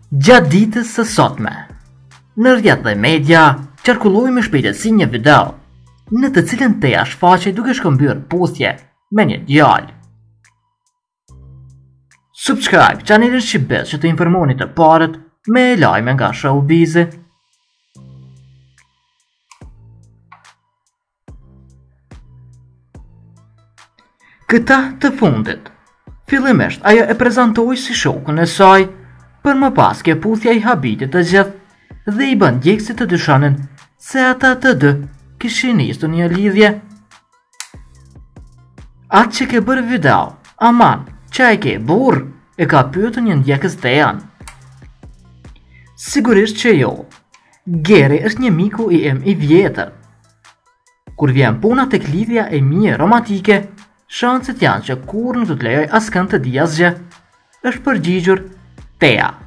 Gjatë ditës së sotme, në rrjet dhe media, qarkulloi me shpejtësi një video, në të cilën Tea shfaqej duke shkëmbyer puthje me një djalë. Subscribe chanelin Shqipez që të informoni të parët me lajme nga showbizi. Këta të fundit, fillimisht ajo e prezantoi si shokun e saj, për më pas kjo puthja i habitit të gjithë dhe i bën djegësit të dyshonin se ata të dy kishin nisur një lidhje. Atë që ke bërë video, aman, që e ke burr, e ka pyetur një ndjekës Tean. Sigurisht që jo. Geri është një miku i im i vjetër. Kur vjen puna tek lidhja e mia romantike, shanset janë që kur nuk do të lejoj askënd të di asgjë, është përgjigjur Tea.